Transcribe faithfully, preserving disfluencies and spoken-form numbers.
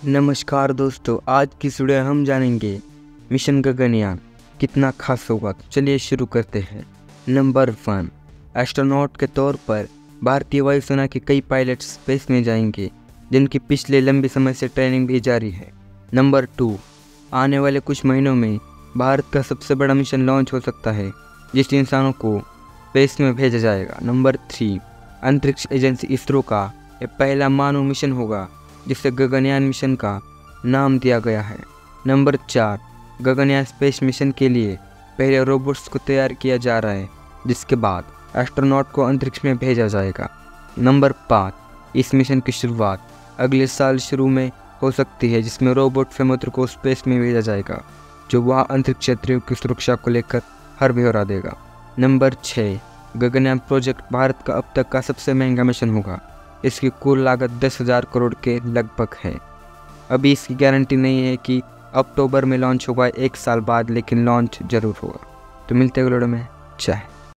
नमस्कार दोस्तों, आज की वीडियो हम जानेंगे मिशन गगनयान कितना खास होगा। तो चलिए शुरू करते हैं। नंबर वन, एस्ट्रोनॉट के तौर पर भारतीय वायुसेना के कई पायलट स्पेस में जाएंगे, जिनकी पिछले लंबे समय से ट्रेनिंग भी जारी है। नंबर टू, आने वाले कुछ महीनों में भारत का सबसे बड़ा मिशन लॉन्च हो सकता है, जिससे इंसानों को स्पेस में भेजा जाएगा। नंबर थ्री, अंतरिक्ष एजेंसी इसरो का यह पहला मानव मिशन होगा, जिसे गगनयान मिशन का नाम दिया गया है। नंबर चार, गगनयान स्पेस मिशन के लिए पहले रोबोट्स को तैयार किया जा रहा है, जिसके बाद एस्ट्रोनॉट को अंतरिक्ष में भेजा जाएगा। नंबर पाँच, इस मिशन की शुरुआत अगले साल शुरू में हो सकती है, जिसमें रोबोट फेमोत्र को स्पेस में भेजा जाएगा, जो वहाँ अंतरिक्ष यात्रियों की सुरक्षा को लेकर हर ब्यौरा देगा। नंबर छः, गगनयान प्रोजेक्ट भारत का अब तक का सबसे महंगा मिशन होगा। इसकी कुल लागत दस हज़ार करोड़ के लगभग है। अभी इसकी गारंटी नहीं है कि अक्टूबर में लॉन्च होगा एक साल बाद, लेकिन लॉन्च जरूर होगा। तो मिलते हैं अगले वीडियो में। जय हिंद।